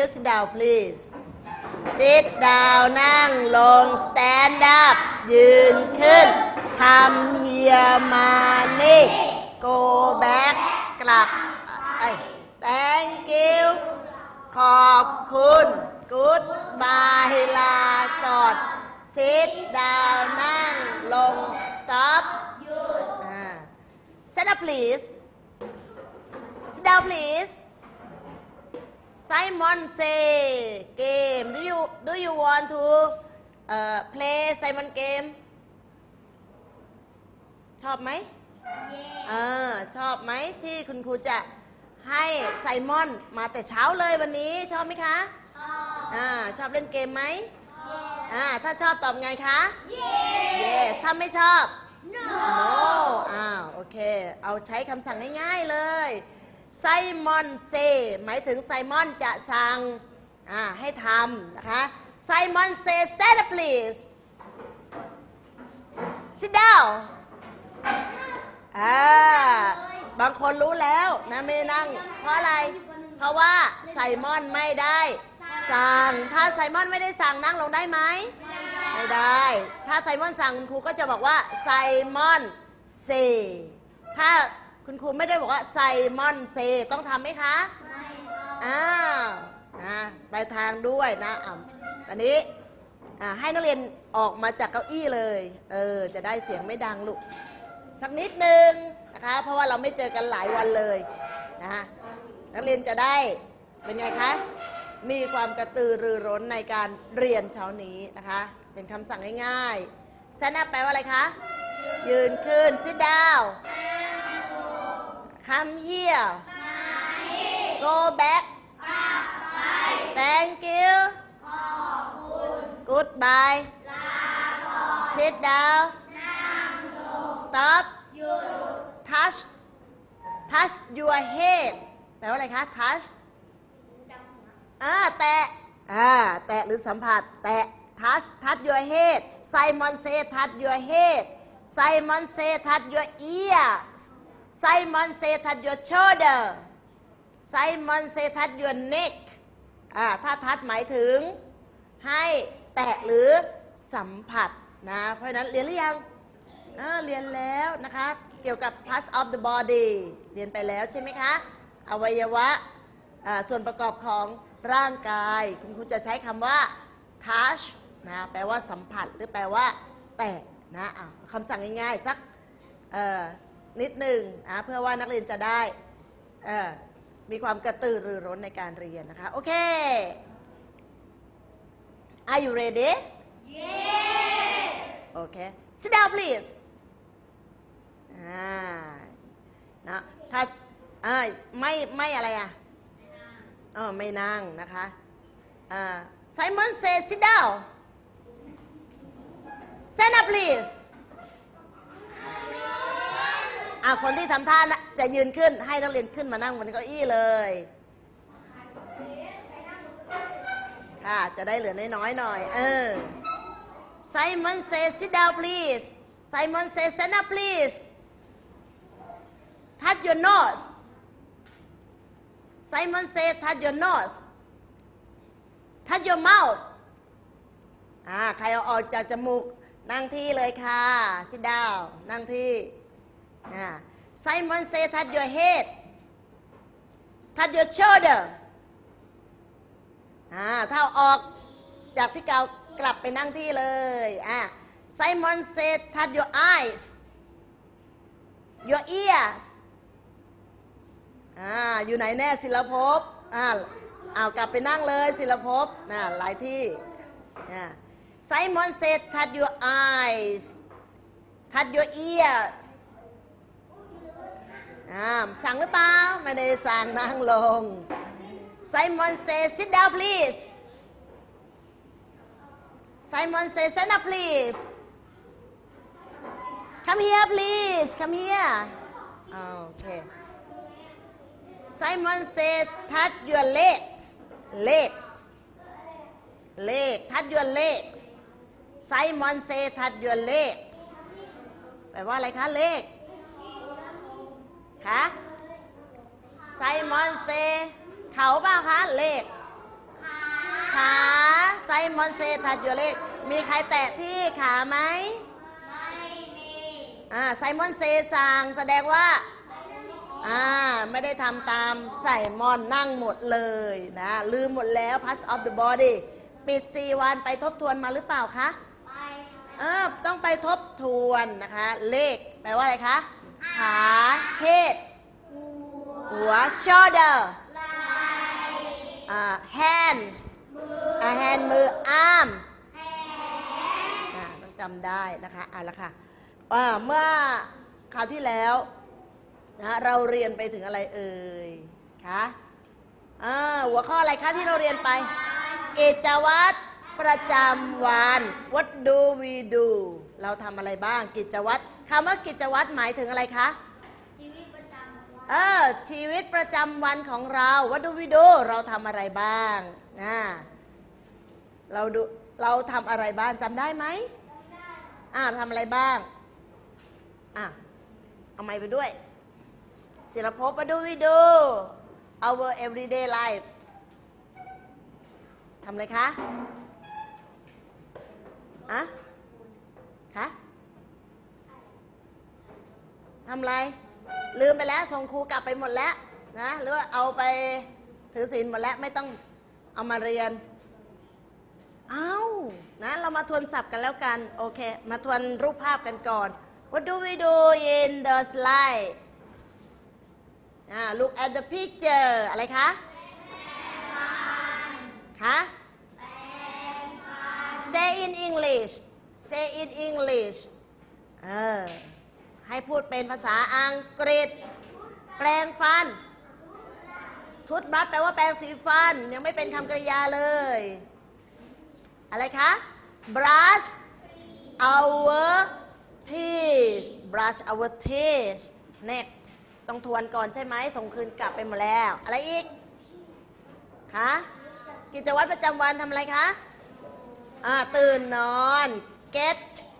sit down please sit down นั่งลง stand up ยืนขึ้น come here มานี่ go back กลับthank you ขอบคุณ goodbye ลาก่อน sit down นั่งลง stop หยุดstand up please sit down please Simon say game do you want to play Simon game ชอบไหมชอบไหมที่คุณครูจะให้ไซมอนมาแต่เช้าเลยวันนี้ชอบไหมคะชอบเล่นเกมไหมถ้าชอบตอบไงคะ yes ถ้าไม่ชอบ no โอเคเอาใช้คำสั่งง่ายๆเลยไซมอนเซหมายถึงไซมอนจะสั่งให้ทำนะคะไซมอนเซ stand up please sit down บางคนรู้แล้วนะไม่นั่งเพราะอะไรเพราะว่าไซมอนไม่ได้สั่งถ้าไซมอนไม่ได้สั่งนั่งลงได้ไหมไม่ได้ถ้าไซมอนสั่งคุณครูก็จะบอกว่าไซมอนเซถ้าคุณครูไม่ได้บอกว่าไซมอนเซต้องทำไหมคะไม่ปลายทางด้วยนะตอนนี้ให้นักเรียนออกมาจากเก้าอี้เลยจะได้เสียงไม่ดังลูกสักนิดนึงนะคะเพราะว่าเราไม่เจอกันหลายวันเลยนะนักเรียนจะได้เป็นไงคะมีความกระตือรือร้นในการเรียนเช้านี้นะคะเป็นคำสั่งง่ายๆ stand up แปลว่าอะไรคะยืนขึ้น sit down come here go back thank you goodbye sit down stop touch your head แปลว่าอะไรคะ touch แตะหรือสัมผัสแตะ touch your head Simon say touch your head Simon say touch your ears Simon say touch your shoulder Simon say touch your neck ถ้า touch หมายถึงให้แตะหรือสัมผัสนะเพราะฉะนั้นเรียนหรือยังเรียนแล้วนะคะเกี่ยวกับ parts of the body เรียนไปแล้วใช่ไหมคะอวัยวะส่วนประกอบของร่างกายคุณครูจะใช้คำว่า touch นะแปลว่าสัมผัสหรือแปลว่าแตะนะคำสั่งง่ายๆสักนิดหนึ่งเพื่อว่านักเรียนจะได้มีความกระตือรือร้นในการเรียนนะคะโอเค Are you ready? Yes. Okay. Sit down please. นะถ้าไม่อะไรไม่นั่งนะคะSimon say sit down. Stand up please. คนที่ทำท่าจะยืนขึ้นให้นักเรียนขึ้นมานั่งบนเก้าอี้เลยค่ะจะได้เหลือน้อยๆหน่อยSimon say sit down please Simon say stand up please touch your nose Simon say touch your nose touch your mouth ใครเอาออกจากจมูกนั่งที่เลยค่ะ sit down นั่งที่Simon say touch your head touch your shoulder ถ้าออกจากที่เก่ากลับไปนั่งที่เลยSimon say touch your eyes your ears อยู่ไหนแน่ศิลภพกลับไปนั่งเลยศิลภพหลายที่Simon say touch your eyes touch your ears สั่งหรือเปล่าไม่ได้สั่งนั่งลง Simon say sit down please Simon say stand up please come here please come here okay Simon say touch your legs touch your legs Simon say touch your legs แปลว่าอะไรคะเลขคะ Simon say เขาเปล่าคะ legs เขาไซมอนเซทัดยูเลกมีใครแตะที่ขาไหมไม่มีไซมอนเซสั่งแสดงว่าไม่ได้ทำตามไซมอนนั่งหมดเลยนะลืมหมดแล้ว pass of the body ปิด4 วันไปทบทวนมาหรือเปล่าคะต้องไปทบทวนนะคะเลขแปลว่าอะไรคะขา head หัว shoulder hand hand มือ arm ต้องจำได้นะคะละค่ะเมื่อคราวที่แล้วนะเราเรียนไปถึงอะไรเอ่ยคะหัวข้ออะไรคะที่เราเรียนไปกิจวัตรประจำวัน What do we do เราทำอะไรบ้างกิจวัตรคำว่ากิจวัตรหมายถึงอะไรคะชีวิตประจำวันชีวิตประจำวันของเรา What do we do เราทำอะไรบ้างเราทำอะไรบ้างจำได้ไหมทำอะไรบ้างเอาไมค์ไปด้วยศิลปภพ What do we do our everyday life ทำอะไรคะคะทำอะไรลืมไปแล้วส่งครูกลับไปหมดแล้วนะหรือว่าเอาไปถือศีลหมดแล้วไม่ต้องเอามาเรียนนะเรามาทวนศัพท์กันแล้วกันโอเคมาทวนรูปภาพกันก่อน What do we do in the slide look at the picture อะไรคะคะ say in English say in English ให้พูดเป็นภาษาอังกฤษแปรงฟันทูธบรัชแปลว่าแปรงสีฟันยังไม่เป็นคำกริยาเลยอะไรคะ brush our teeth brush our teeth next ต้องทวนก่อนใช่ไหมส่งคืนกลับไปหมดแล้วอะไรอีกคะกิจวัตรประจำวันทำอะไรคะตื่นนอน get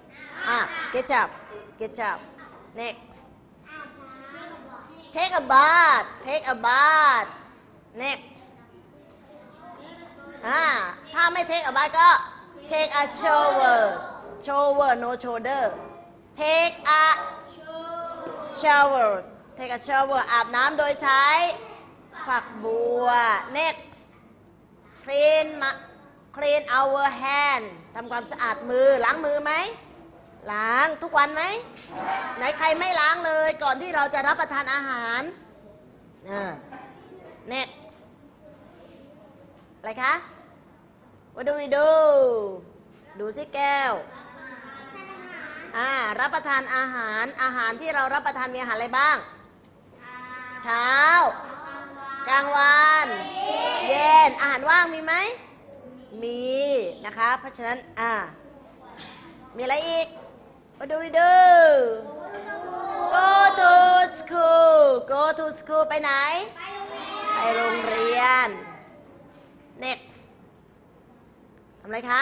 up next take a bath next ถ้าไม่ take a bath ก็ take a shower no shoulder take a shower อาบน้ำโดยใช้ฝักบัว next clean our hand ทำความสะอาดมือล้างมือไหมล้างทุกวันไหมไหนใครไม่ล้างเลยก่อนที่เราจะรับประทานอาหารnext อะไรคะ What do we do ดูสิแก้วรับประทานอาหารที่เรารับประทานมีอาหารอะไรบ้างเช้ากลางวันเย็นอาหารว่างมีไหมมีนะคะเพราะฉะนั้นมีอะไรอีก What do we do go to school ไปไหนไปโรงเรียน next ทำอะไรคะ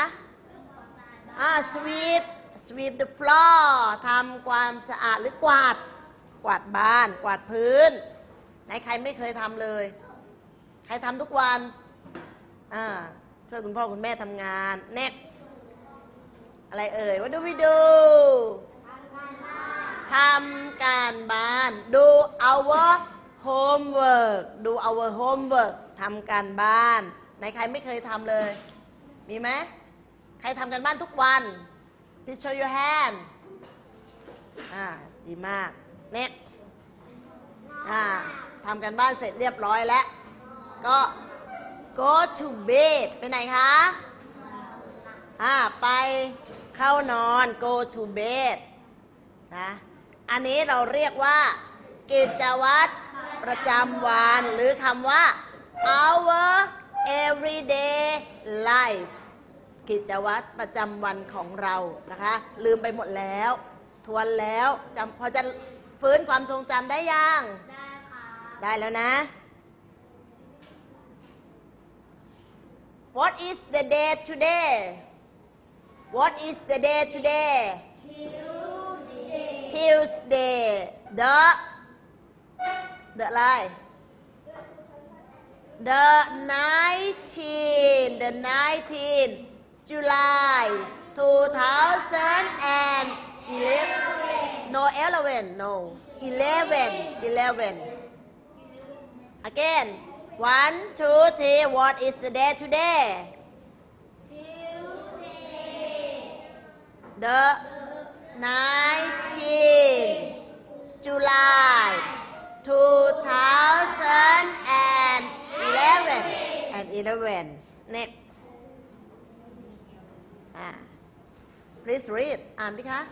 sweep the floor ทำความสะอาดหรือกวาดบ้านกวาดพื้นไหนใครไม่เคยทำเลยใครทำทุกวันช่วยคุณพ่อคุณแม่ทำงาน next อะไรเอ่ย What do we do ทำการบ้าน do our homework ทำการบ้านไหนใครไม่เคยทำเลยมีไหมใครทำการบ้านทุกวัน Please show your hand ดีมาก next ทำการบ้านเสร็จเรียบร้อยแล้วก็ go to bed ไปไหนคะไปเข้านอน go to bed นะอันนี้เราเรียกว่ากิจวัตรประจำวันหรือคำว่า our everyday life กิจวัตรประจำวันของเรานะคะลืมไปหมดแล้วทวนแล้วพอจะฟื้นความทรงจำได้ยังได้ค่ะได้แล้วนะ What is the day today What is the day today Tuesday the อะไร the 19 July 2011 no 11 no 11 again 1 2 3 what is the day today the 19 July 2011 next please read อ่านดิคะ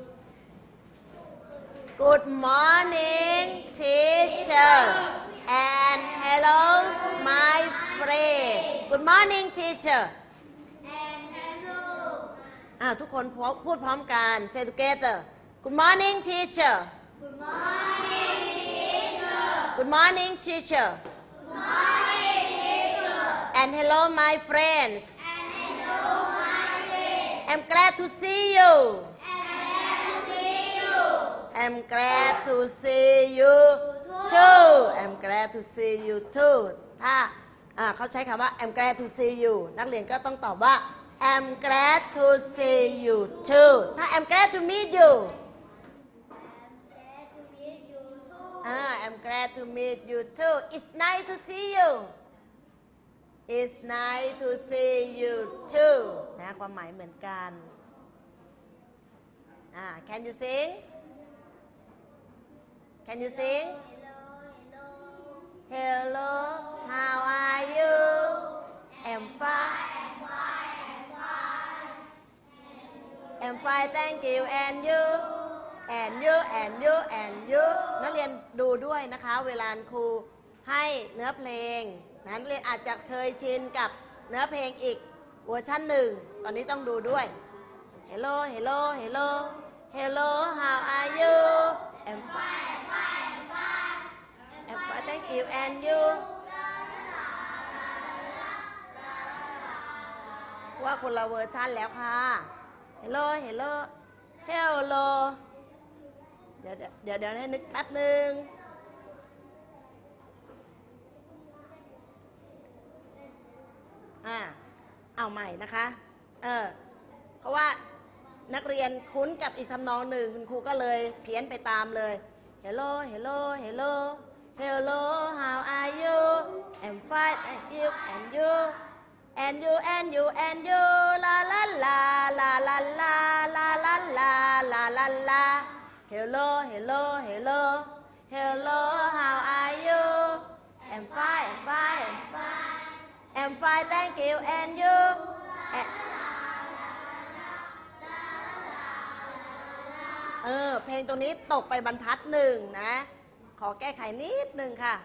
Good morning teacher and hello my friend Good morning teacher and hello ทุกคนพูดพร้อมกัน say together Good morning teacher Good morning teacher Good morning teacher Good morning teacher and hello my friends and hello my friends I'm glad to see you I'm glad to see you too I'm glad to see you too ถ้าเขาใช้คำว่า I'm glad to see you นักเรียนก็ต้องตอบว่า I'm glad to see you too ถ้า I'm glad to meet you I'm glad to meet you too It's nice to see you It's nice to see you too นะความหมายเหมือนกันCan you sing Can you sing Hello how are you I'm fine thank you and youนักเรียนดูด้วยนะคะเวลาครูให้เนื้อเพลงนักเรียนอาจจะเคยชินกับเนื้อเพลงอีกเวอร์ชันหนึ่งตอนนี้ต้องดูด้วย Hello how are you I'm fine thank you and you ว่าคนละเวอร์ชันแล้วค่ะ Hello เดี๋ยวให้นึกแป๊บหนึ่งเอาใหม่นะคะเพราะว่านักเรียนคุ้นกับอีกทำนองหนึ่งคุณครูก็เลยเพี้ยนไปตามเลย Hello how are you I'm fine thank you and you la la la la la la la la la la la Hello how are you I'm fine thank you and you เพลงตรงนี้ตกไปบรรทัดหนึ่งนะขอแก้ไขนิดนึงค่ะ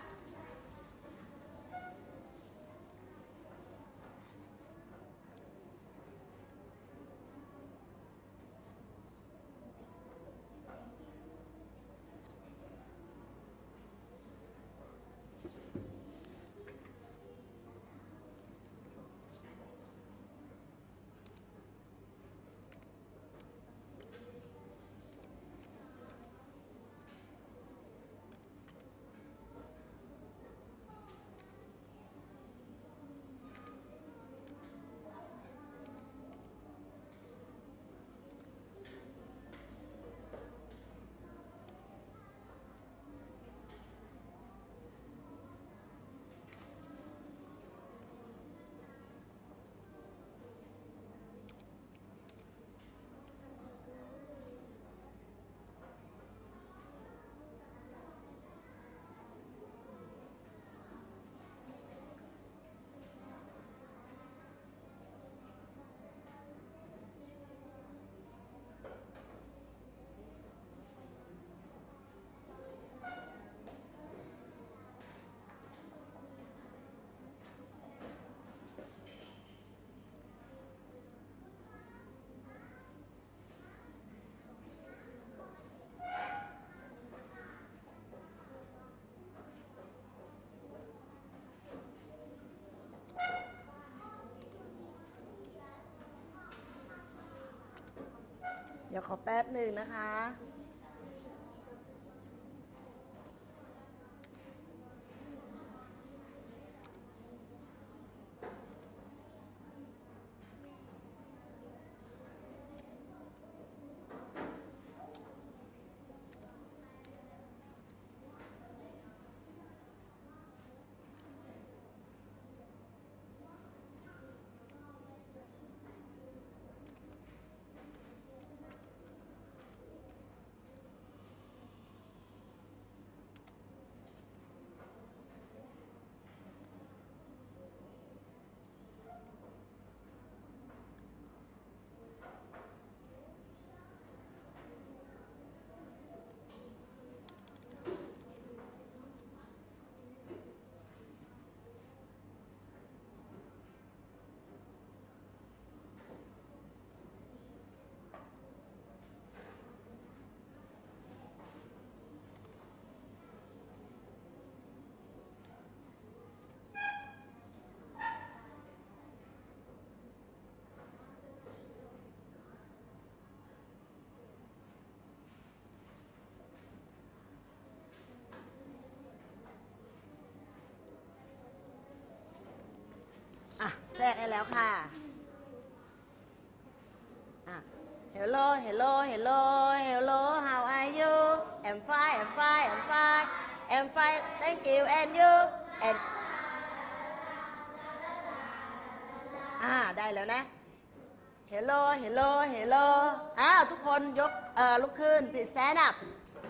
เดี๋ยวขอแป๊บหนึ่งนะคะอ่ะแทรกให้แล้วค่ะอ่ะ hello hello hello hello how are you I'm fine I'm fine I'm fine I'm fine thank you and you and ได้แล้วนะ hello hello hello ทุกคนยกลุกขึ้น please stand up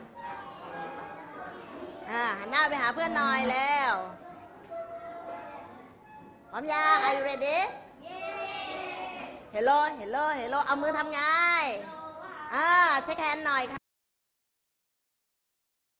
หันหน้าไปหาเพื่อนหน่อยแล้วพร้อมยัง Are you ready hello hello hello เอามือทำไงเช็คแฮนด์หน่อยค่ะ